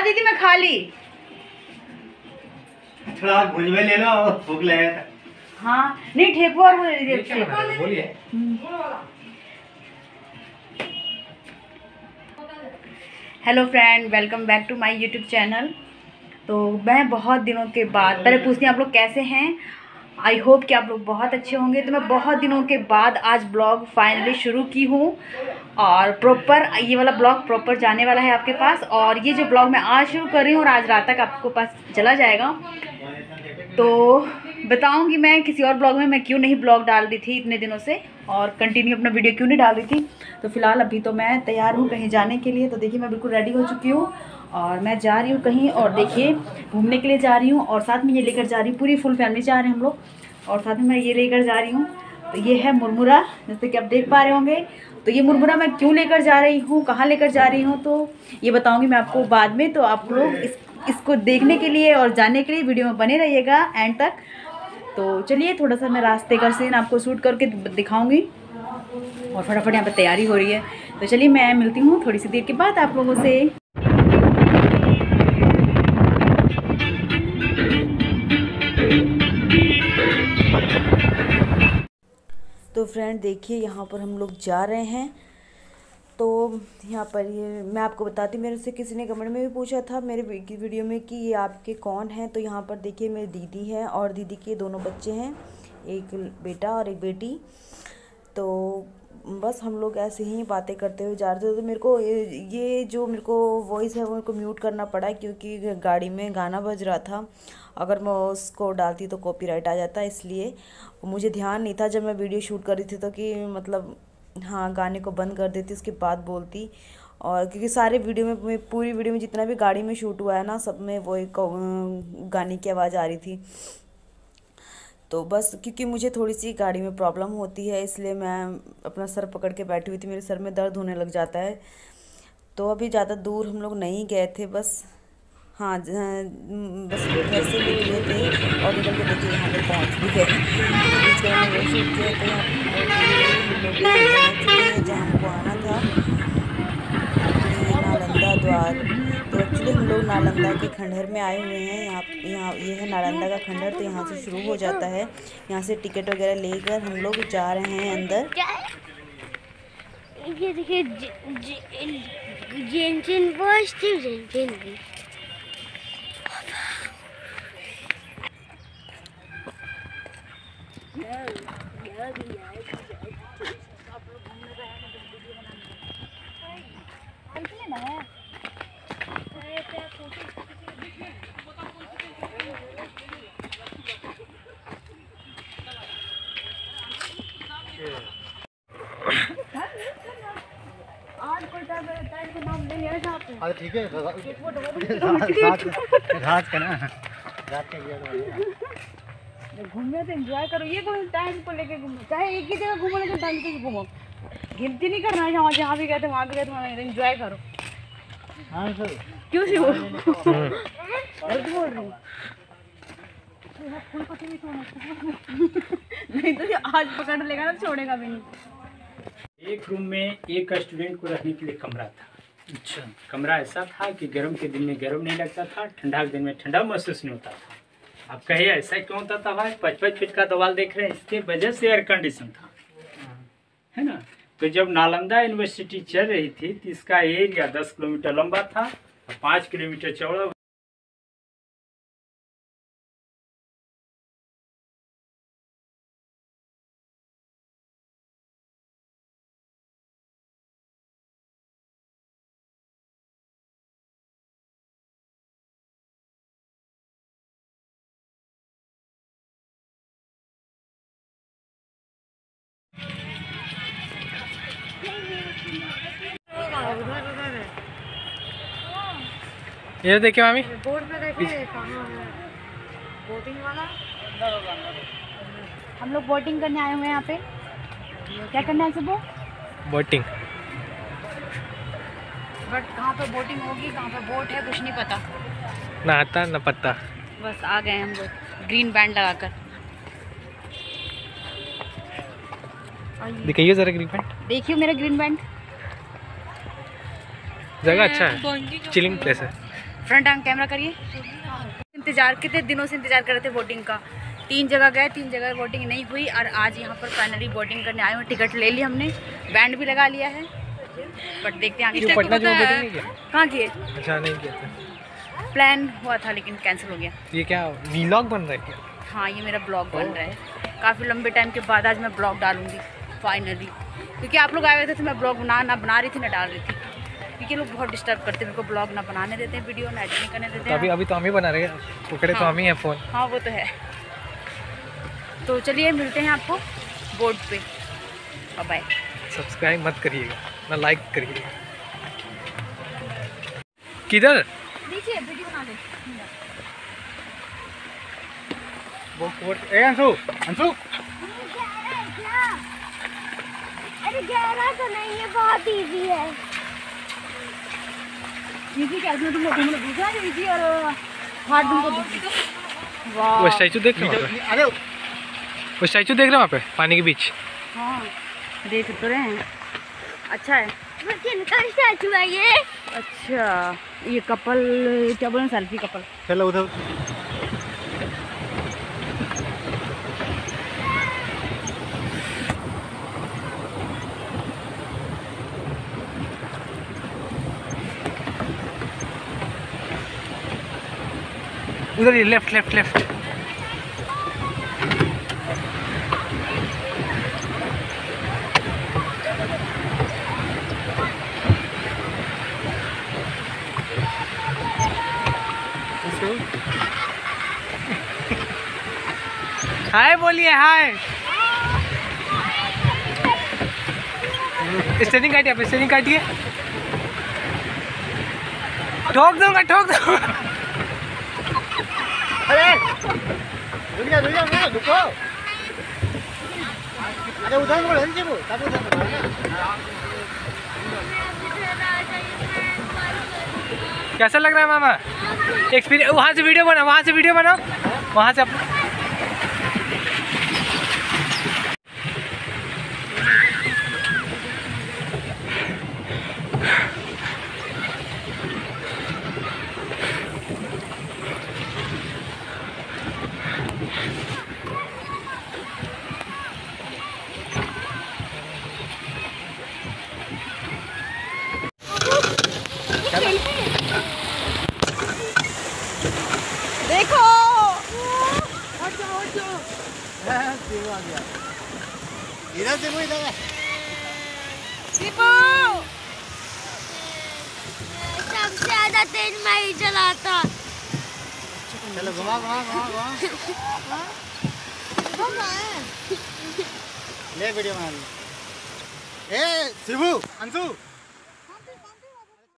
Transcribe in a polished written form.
दी थी मैं, खा ली। थोड़ा भुज में ले लो, भूख लगा था। हाँ नहीं, ठेकुआ और वो ले लीजिए। बोलिए। Hello friend, welcome back to my YouTube channel. तो मैं बहुत दिनों के बाद, पहले पूछती हूँ आप लोग कैसे हैं। आई होप कि आप लोग बहुत अच्छे होंगे। तो मैं बहुत दिनों के बाद आज ब्लॉग फाइनली शुरू की हूँ और प्रॉपर ये वाला ब्लॉग प्रॉपर जाने वाला है आपके पास। और ये जो ब्लॉग मैं आज शुरू कर रही हूँ और आज रात तक आपको पास चला जाएगा। तो बताऊंगी मैं किसी और ब्लॉग में मैं क्यों नहीं ब्लॉग डाल रही थी इतने दिनों से, और कंटिन्यू अपना वीडियो क्यों नहीं डाल रही थी। तो फिलहाल अभी तो मैं तैयार हूँ कहीं जाने के लिए। तो देखिए मैं बिल्कुल रेडी हो चुकी हूँ और मैं जा रही हूँ कहीं, और देखिए घूमने के लिए जा रही हूँ। और साथ में ये लेकर जा रही हूँ, पूरी फुल फैमिली जा रहे हैं हम लोग, और साथ में मैं ये लेकर जा रही हूँ। तो ये है मुरमुरा, जैसे कि आप देख पा रहे होंगे। तो ये मुरमुरा मैं क्यों लेकर जा रही हूँ, कहाँ लेकर जा रही हूँ, तो ये बताऊँगी मैं आपको बाद में। तो आप लोग इसको देखने के लिए और जानने के लिए वीडियो में बने रहिएगा एंड तक। तो चलिए थोड़ा सा मैं रास्ते का सीन आपको शूट करके दिखाऊंगी, और फटाफट यहाँ पे तैयारी हो रही है। तो चलिए मैं मिलती हूँ थोड़ी सी देर के बाद आप लोगों से। तो फ्रेंड देखिए यहाँ पर हम लोग जा रहे हैं। तो यहाँ पर ये मैं आपको बताती, मेरे से किसी ने कमेंट में भी पूछा था मेरे वीडियो में कि ये आपके कौन हैं। तो यहाँ पर देखिए मेरी दीदी है और दीदी के दोनों बच्चे हैं, एक बेटा और एक बेटी। तो बस हम लोग ऐसे ही बातें करते हुए जा रहे थे। तो मेरे को ये जो मेरे को वॉइस है वो मेरे को म्यूट करना पड़ा क्योंकि गाड़ी में गाना बज रहा था। अगर मैं उसको डालती तो कॉपीराइट आ जाता, इसलिए मुझे ध्यान नहीं था जब मैं वीडियो शूट कर रही थी तो कि मतलब हाँ गाने को बंद कर देती उसके बाद बोलती। और क्योंकि सारे वीडियो में, पूरी वीडियो में जितना भी गाड़ी में शूट हुआ है ना, सब में वो एक गाने की आवाज़ आ रही थी। तो बस क्योंकि मुझे थोड़ी सी गाड़ी में प्रॉब्लम होती है, इसलिए मैं अपना सर पकड़ के बैठी हुई थी, मेरे सर में दर्द होने लग जाता है। तो अभी ज़्यादा दूर हम लोग नहीं गए थे, बस हाँ बस घर से निकले थे और निकल के देखिए यहाँ पे पहुँच भी गए। तो बीच में हमने वो शूट किया। तो यहाँ जहाँ हमको आना था नालंदा द्वार। तो एक्चुअली हम लोग नालंदा के खंडहर में आए हुए हैं। यहाँ ये है नालंदा का खंडहर। तो यहाँ से शुरू हो जाता है, यहाँ से टिकट वगैरह लेकर हम लोग जा रहे हैं अंदर। ये देखिए अरे ठीक है, रात का ना, रात का घूमने तो एंजॉय करो, ये कोई टाइम को लेके घूमो, चाहे एक ही जगह घूमो लेकिन टाइम से घूमो। गिनती नहीं करना है, जहाँ भी गए थे वहाँ भी गए थे, एंजॉय करो। हाँ सर, क्यों सी बोल रही हूँ नहीं तो आज पकड़ लेगा ना, छोड़ेगा भी नहीं। एक रूम में एक स्टूडेंट को रहने के लिए कमरा था। अच्छा, कमरा ऐसा था कि गर्म के दिन में गर्म नहीं लगता था, ठंडा के दिन में ठंडा महसूस नहीं होता था। आप कहिए ऐसा क्यों होता था भाई? 55 फीट का दीवार देख रहे हैं, इसके वजह से एयर कंडीशन था, है ना। तो जब नालंदा यूनिवर्सिटी चल रही थी तो इसका एरिया 10 किलोमीटर लंबा था और 5 किलोमीटर चौड़ा। ये देखिए मामी, बोर्ड पे देखिए बोटिंग वाला। हम लोग बोटिंग करने आए हुए हैं यहाँ पे। क्या करना है सुबह? बोटिंग। बट कहाँ पे बोटिंग होगी, कहाँ पे बोट है, कुछ नहीं पता। ना आता ना पता। बस आ गए हम लोग ग्रीन बैंड लगाकर। दिखाइए जरा ग्रीन बैंड। देखिए मेरा ग्रीन बैंड। जगह अच्छा है, चिलिंग प्लेस है। फ्रंट आंग कैमरा करिए। इंतज़ार, कितने दिनों से इंतज़ार कर रहे थे वोटिंग का। 3 जगह गए, 3 जगह वोटिंग नहीं हुई और आज यहाँ पर फाइनली वोटिंग करने आए हुए। टिकट ले ली हमने, बैंड भी लगा लिया है, बट देखते हैं आगे। पटना जो वोटिंग नहीं किया? कहाँ किए? अच्छा, नहीं किया था। प्लान हुआ था लेकिन कैंसिल हो गया। ये क्या व्लॉग बन रहा है क्या? हाँ, ये मेरा ब्लॉग बन रहा है। काफ़ी लंबे टाइम के बाद आज मैं ब्लॉग डालूंगी फाइनली, क्योंकि आप लोग आए हुए थे तो मैं ब्लॉग ना बना रही थी ना डाल रही थी, क्योंकि लोग बहुत डिस्टर्ब करते हैं मेरे को, ब्लॉग ना बनाने देते हैं, वीडियो ना एडिटिंग करने देते हैं। अभी तो हम ही बना रहे हैं, पकड़े तो हम ही हैं फ़ोन। हाँ वो तो है। तो चलिए मिलते हैं आपको बोर्ड पे। बाय। सब्सक्राइब मत करिएगा ना, लाइक करिएगा। किधर? नीचे वीडियो बना ले। वो कोट ए अंशु अंशु अरे गहरा तो नहीं है, बहुत इजी है। इजी कैसे तुम लोग दूसरा इजी और हार्ड तुमको वाह। वो स्टैचू देख रहे हो वहाँ पे? अरे वो स्टैचू देख रहे हो वहाँ पे पानी के बीच? हाँ देख तो रहे हैं, अच्छा है। वो किनका स्टैचू है ये? अच्छा ये कपल, क्या बोले, सेल्फी कपल। चलो उधर। उधर ये लेफ्ट लेफ्ट लेफ्ट। हाय बोलिए, हाय। स्टेरिंग काटिए, आप स्टेरिंग काटिए। ठोक दूंगा, ठोक दूंगा। अरे दुनिया दुनिया ना रुको। अरे उधर बोल हंसी वो तब उधर कैसा लग रहा है मामा एक्सपीरियंस? वहाँ से वीडियो बनाओ, वहाँ से वीडियो बनाओ, वहाँ से देखो आ गया इधर से वो इधर सबसे ज्यादा तेज मैं ही चलाता। चलो घुमा घुमा घुमा घुमा ले वीडियो बना ले। ए शिबू अंशु